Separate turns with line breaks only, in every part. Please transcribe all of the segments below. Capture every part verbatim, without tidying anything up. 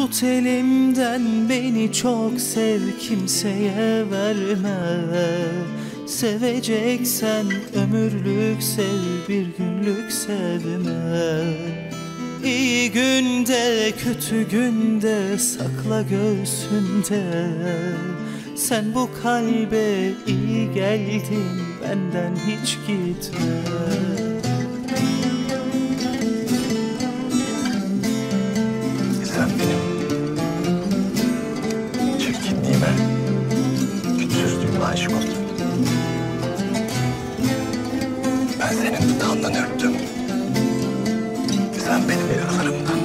Tut elimden beni çok sev, kimseye verme. Seveceksen ömürlük sev, bir günlük sevme. İyi günde kötü günde sakla göğsünde. Sen bu kalbe iyi geldin, benden hiç gitme.
Sen benim çirkinliğime, güçsüzlüğüme aşık oldun. Ben senin dudağından öptüm. Sen benim yaralarımdan.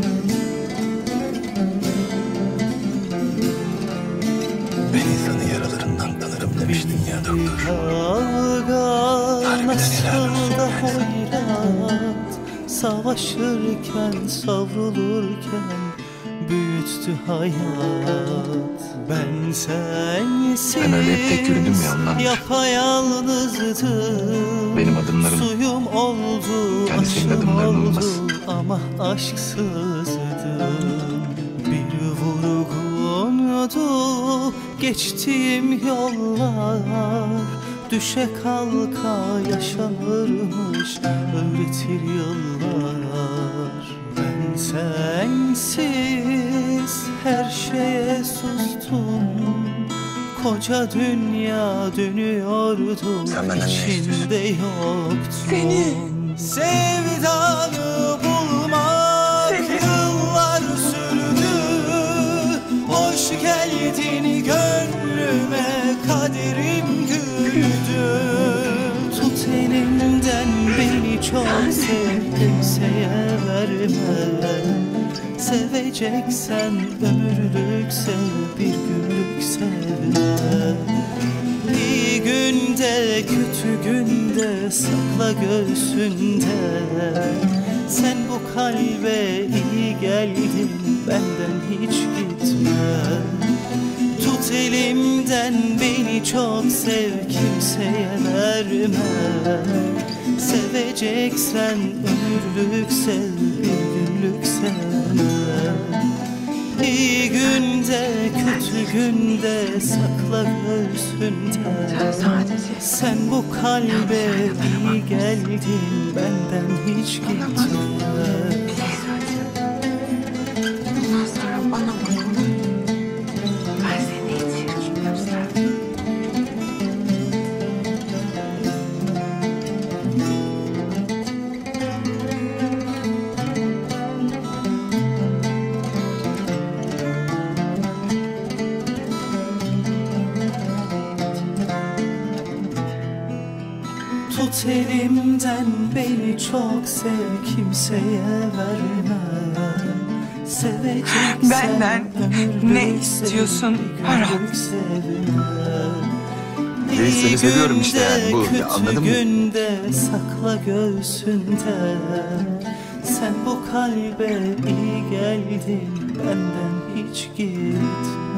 Ben insanı yaralarından tanırım demiştin ya doktor.
Kavga nasıl da hoyrat, savaşırken savrulurken büyüttü hayat. Ben sensiz
Ben öyle hep tek yürüdüm ya ondandır.
Yapayalnızdım.
Benim adımlarım
Suyum oldu,
yani senin
aşım
adımların
oldu
olmaz.
ama aşksızdım. Bir vurgundu geçtiğim yollar. Düşe kalka yaşanırmış, öğretir yıllar. Ben sensiz her şeye sustum. Koca dünya dönüyordu, içinde yoktun.
Seni.
Sevdanı bulmak
Seni.
yıllar sürdü. Hoş geldin gönlüme, kaderim güldü. Tut elimden beni çok sev, kimseye verme. Seveceksen ömürlük sev, bir günlük sevme. İyi günde kötü günde sakla göğsünde. Sen bu kalbe iyi geldin, benden hiç gitme. Tut elimden beni çok sev, kimseye verme. Seveceksen ömürlük sev, bir günlük sevme. İyi günde kötü günde sakla göğsünde.
Sen sadece
Sen bu kalbe iyi geldin, benden hiç gitme.
bir şey söyleyeceğim. Bundan sonra bana bak olur mu? Ben seni hiç gösterdim.
Tut elimden beni çok sev, kimseye verme. Seveceksen
Benden ne istiyorsun? Para.
Reis, seni seviyorum işte yani, bu. Ya, anladın mı?
Kötü günde sakla göğsünde. Sen bu kalbe iyi geldin, benden hiç gitme.